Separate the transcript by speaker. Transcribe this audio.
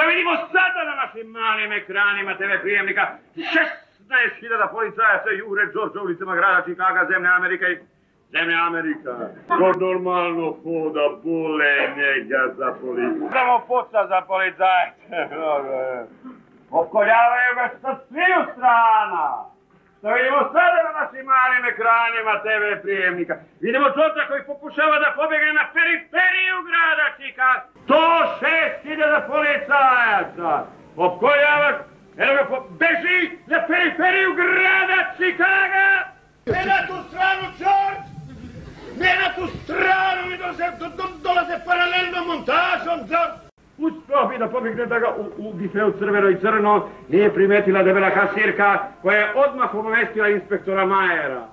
Speaker 1: vidimo sada na našim malim ekranima TV prijemnika 16.000 policajaca jure Đorđa ulicama grada Čikaga, zemlje Amerike i... Zemlja Amerika. To normalno hoda, bole njega za policiju. Samo puca za policajce. Opkoljavaju ga sa sviju strana. To vidimo sada na našim malim ekranima TV prijemnika. Vidimo Đorđa koji pokušava da pobjegne na periferiju grada Čikaga. 106.000 policajaca. Opkoljava, beži na periferiju grada Čikaga. Ne na tu stranu, Đorđ! Ne na tu stranu, mi dolaze paralelnom montažom, Đorđ! Uspio bi da pobjegne da ga u bifeu crveno i crno nije primetila debela kasirka koja je odmah obavestila inspektora Majera.